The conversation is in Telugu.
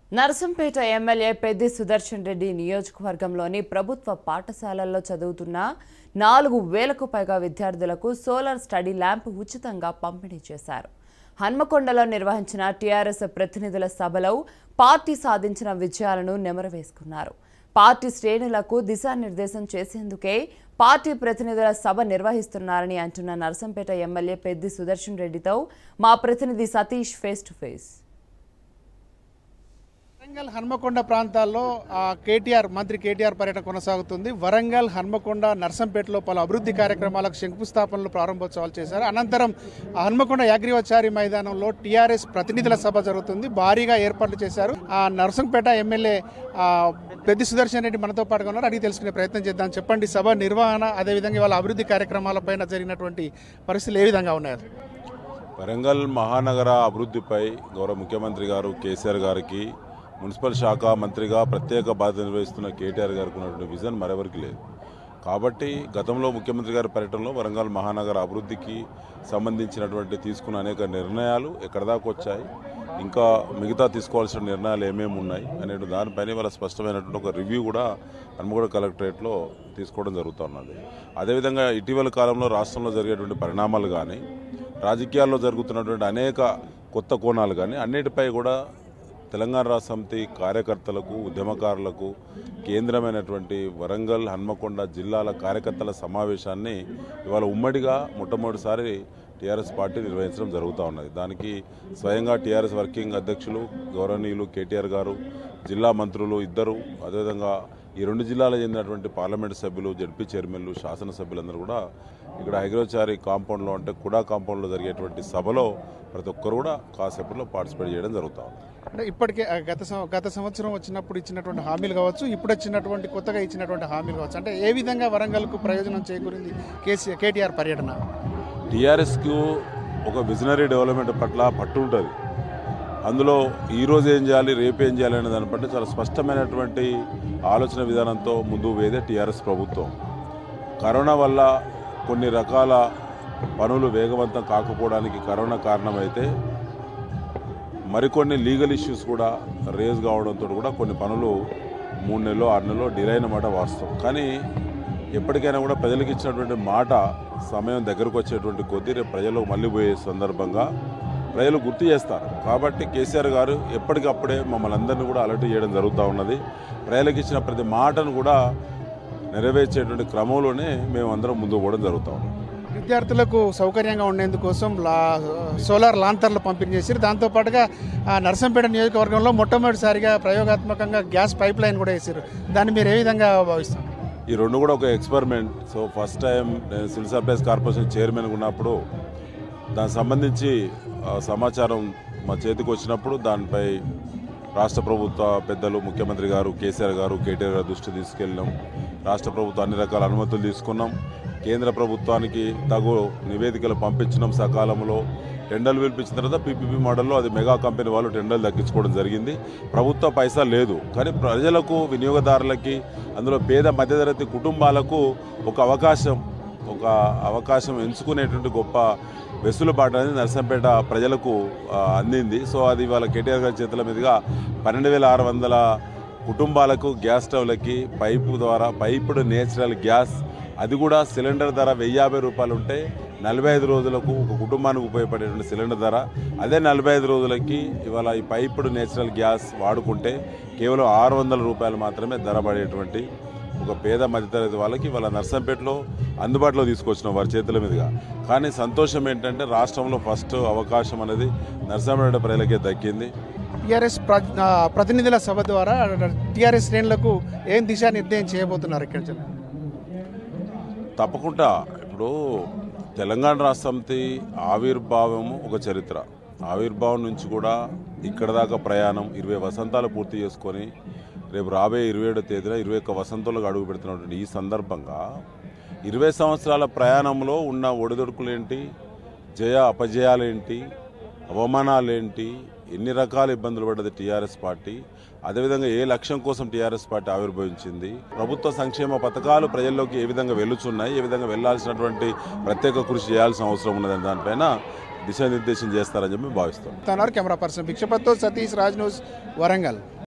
నర్సంపేట ఎమ్మెల్యే పెద్ది సుదర్శన్ రెడ్డి నియోజకవర్గంలోని ప్రభుత్వ పాఠశాలల్లో చదువుతున్న 4,000కు పైగా విద్యార్థులకు సోలార్ స్టడీ ల్యాంప్ ఉచితంగా పంపిణీ చేశారు. హన్మకొండలో నిర్వహించిన టీఆర్ఎస్ ప్రతినిధుల సభలో పార్టీ సాధించిన విజయాలను నెమరవేసుకున్నారు. పార్టీ శ్రేణులకు దిశానిర్దేశం చేసేందుకే పార్టీ ప్రతినిధుల సభ నిర్వహిస్తున్నారని అంటున్న నర్సంపేట ఎమ్మెల్యే పెద్ది సుదర్శన్ రెడ్డితో మా ప్రతినిధి Satish face to face. Warangal Hanamkonda ప్రాంతాల్లో మంత్రి కేటీఆర్ పర్యటన కొనసాగుతుంది. వరంగల్, హన్మకొండ, నర్సంపేటలో పలు అభివృద్ధి కార్యక్రమాలకు శంకుస్థాపనలు, ప్రారంభోత్సవాలు చేశారు. అనంతరం హన్మకొండ యాగ్రివచారి మైదానంలో టీఆర్ఎస్ ప్రతినిధుల సభ జరుగుతుంది. భారీగా ఏర్పాట్లు చేశారు. నర్సంపేట ఎమ్మెల్యే పెద్ది సుదర్శన్ రెడ్డి మనతో పాటుగా ఉన్నారు. అడిగి తెలుసుకునే ప్రయత్నం చేద్దాం. చెప్పండి, సభ నిర్వహణ, అదేవిధంగా వాళ్ళ అభివృద్ధి కార్యక్రమాలపైన జరిగినటువంటి పరిస్థితులు ఏ విధంగా ఉన్నాయి? వరంగల్ మహానగర అభివృద్ధిపై గౌరవ ముఖ్యమంత్రి గారు కేసీఆర్ గారికి, మున్సిపల్ శాఖ మంత్రిగా ప్రత్యేక బాధ్యత నిర్వహిస్తున్న కేటీఆర్ గారికి ఉన్నటువంటి విజన్ మరెవరికి లేదు. కాబట్టి గతంలో ముఖ్యమంత్రి గారి పర్యటనలో వరంగల్ మహానగర అభివృద్ధికి సంబంధించినటువంటి తీసుకున్న అనేక నిర్ణయాలు ఎక్కడిదాకా వచ్చాయి, ఇంకా మిగతా తీసుకోవాల్సిన నిర్ణయాలు ఏమేమి ఉన్నాయి అనే దానిపైన వాళ్ళ స్పష్టమైనటువంటి ఒక రివ్యూ కూడా హన్మకొండ కలెక్టరేట్లో తీసుకోవడం జరుగుతున్నది. అదేవిధంగా ఇటీవల కాలంలో రాష్ట్రంలో జరిగేటువంటి పరిణామాలు కానీ, రాజకీయాల్లో జరుగుతున్నటువంటి అనేక కొత్త కోణాలు కానీ అన్నిటిపై కూడా తెలంగాణ రాష్ట్ర సమితి కార్యకర్తలకు, ఉద్యమకారులకు కేంద్రమైనటువంటి వరంగల్, హన్మకొండ జిల్లాల కార్యకర్తల సమావేశాన్ని ఇవాళ ఉమ్మడిగా మొట్టమొదటిసారి టీఆర్ఎస్ పార్టీ నిర్వహించడం జరుగుతూ ఉన్నది. దానికి స్వయంగా టీఆర్ఎస్ వర్కింగ్ అధ్యక్షులు గౌరవనీయులు కేటీఆర్ గారు, జిల్లా మంత్రులు ఇద్దరు, అదేవిధంగా ఈ 2 జిల్లాలకు చెందినటువంటి పార్లమెంటు సభ్యులు, జడ్పీ చైర్మన్లు, శాసనసభ్యులందరూ కూడా ఇక్కడ హైగ్రోచారి కాంపౌండ్లో, అంటే కుడా కాంపౌండ్లో జరిగేటువంటి సభలో ప్రతి ఒక్కరు కూడా కాసేపట్లో పార్టిసిపేట్ చేయడం జరుగుతూ ఉంది. అంటే ఇప్పటికే గత సంవత్సరం వచ్చినప్పుడు ఇచ్చినటువంటి హామీలు కావచ్చు, ఇప్పుడు వచ్చినటువంటి కొత్తగా ఇచ్చినటువంటి హామీలు కావచ్చు, అంటే ఏ విధంగా వరంగల్కు ప్రయోజనం చేకూరింది కేటీఆర్ పర్యటన? టీఆర్ఎస్కు ఒక విజనరీ డెవలప్మెంట్ పట్ల పట్టు ఉంటుంది. అందులో ఈరోజు ఏం చేయాలి, రేపు ఏం చేయాలి అనే దాని పట్ల చాలా స్పష్టమైనటువంటి ఆలోచన విధానంతో ముందుకు పోయేదే టీఆర్ఎస్ ప్రభుత్వం. కరోనా వల్ల కొన్ని రకాల పనులు వేగవంతం కాకపోవడానికి కరోనా కారణమైతే మరికొన్ని లీగల్ ఇష్యూస్ కూడా రేజ్ కావడంతో కూడా కొన్ని పనులు 3 నెలలు 6 నెలలు డిలే అయిన మాట వాస్తవం. కానీ ఎప్పటికైనా కూడా ప్రజలకు ఇచ్చినటువంటి మాట సమయం దగ్గరకు వచ్చేటువంటి కొద్దీ రేపు ప్రజలకు మళ్ళీ పోయే సందర్భంగా ప్రజలు గుర్తు చేస్తారు. కాబట్టి కేసీఆర్ గారు ఎప్పటికప్పుడే మమ్మల్ని అందరినీ కూడా అలర్ట్ చేయడం జరుగుతూ ఉన్నది. ప్రజలకు ఇచ్చిన ప్రతి మాటను కూడా నెరవేర్చేటువంటి క్రమంలోనే మేము అందరం ముందుకు పోవడం జరుగుతూ ఉన్నాం. విద్యార్థులకు సౌకర్యంగా ఉండేందుకోసం సోలార్ లాంతర్లు పంపిణీ చేశారు. దాంతోపాటుగా నర్సంపేట నియోజకవర్గంలో మొట్టమొదటిసారిగా ప్రయోగాత్మకంగా గ్యాస్ పైప్ లైన్ కూడా వేశారు. దాన్ని మీరు ఏ విధంగా భావిస్తారు? ఈ 2 కూడా ఒక ఎక్స్పెరిమెంట్. సో ఫస్ట్ టైం నేను సివిల్ సప్లైస్ కార్పొరేషన్ చైర్మన్గా ఉన్నప్పుడు దానికి సంబంధించి సమాచారం మా చేతికి వచ్చినప్పుడు దానిపై రాష్ట్ర ప్రభుత్వ పెద్దలు, ముఖ్యమంత్రి గారు, కేసీఆర్ గారు, కేటీఆర్ గారు దృష్టి తీసుకెళ్ళినాం. రాష్ట్ర ప్రభుత్వం అన్ని రకాల అనుమతులు తీసుకున్నాం. కేంద్ర ప్రభుత్వానికి తగు నివేదికలు పంపించినాం. సకాలంలో టెండర్లు పిలిపించిన తర్వాత పీపీపీ మోడల్లో అది మెగా కంపెనీ వాళ్ళు టెండర్లు దక్కించుకోవడం జరిగింది. ప్రభుత్వ పైసా లేదు, కానీ ప్రజలకు, వినియోగదారులకి, అందులో పేద మధ్యతరగతి కుటుంబాలకు ఒక అవకాశం ఎంచుకునేటువంటి గొప్ప వెసులుబాటు అనేది నర్సంపేట ప్రజలకు అందింది. సో అది వాళ్ళ కేటీఆర్ గారి చేతుల మీదుగా 12,600 కుటుంబాలకు గ్యాస్ స్టవ్లకి పైపుడ్ నేచురల్ గ్యాస్, అది కూడా సిలిండర్ ధర 1,050 రూపాయలు ఉంటే 45 రోజులకు ఒక కుటుంబానికి ఉపయోగపడేటువంటి సిలిండర్ ధర, అదే 45 రోజులకి ఇవాళ ఈ పైపుడ్ నేచురల్ గ్యాస్ వాడుకుంటే కేవలం 600 రూపాయలు మాత్రమే ధర పడేటువంటి ఒక పేద మధ్యతరగతి వాళ్ళకి ఇవాళ నర్సంపేటలో అందుబాటులో తీసుకొచ్చినాం వారి చేతుల మీదుగా. కానీ సంతోషం ఏంటంటే రాష్ట్రంలో ఫస్ట్ అవకాశం అనేది నర్సంపేట ప్రజలకే దక్కింది. టీఆర్ఎస్ ప్రతినిధుల సభ ద్వారా టీఆర్ఎస్ శ్రేణులకు ఏం దిశానిర్దేశం చేయబోతున్నారు ఇక్కడ? తప్పకుండా ఇప్పుడు తెలంగాణ రాష్ట్ర సమితి ఆవిర్భావము ఒక చరిత్ర. ఆవిర్భావం నుంచి కూడా ఇక్కడ దాకా ప్రయాణం 20 వసంతాలు పూర్తి చేసుకొని రేపు రాబోయే 27వ తేదీన 21 వసంతాలకు అడుగు పెడుతున్నటువంటి ఈ సందర్భంగా 20 సంవత్సరాల ప్రయాణంలో ఉన్న ఒడిదొడుకులేంటి, జయ అపజయాలేంటి, అవమానాలేంటి, ఎన్ని రకాల ఇబ్బందులు పడ్డది టీఆర్ఎస్ పార్టీ, అదేవిధంగా ఏ లక్ష్యం కోసం టీఆర్ఎస్ పార్టీ ఆవిర్భవించింది, ప్రభుత్వ సంక్షేమ పథకాలు ప్రజల్లోకి ఏ విధంగా వెళ్తున్నాయి, ఏ విధంగా వెళ్లాల్సినటువంటి ప్రత్యేక కృషి చేయాల్సిన అవసరం ఉన్నదని దానిపైన దిశానిర్దేశం చేస్తారని చెప్పి భావిస్తాం. కెమెరా పర్సన్ భిక్షపత్తో సతీష్, రాజ్ న్యూస్, వరంగల్.